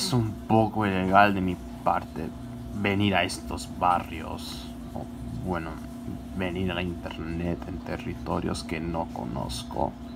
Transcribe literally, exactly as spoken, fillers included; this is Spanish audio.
es un poco ilegal de mi parte venir a estos barrios, o bueno, venir a la internet en territorios que no conozco.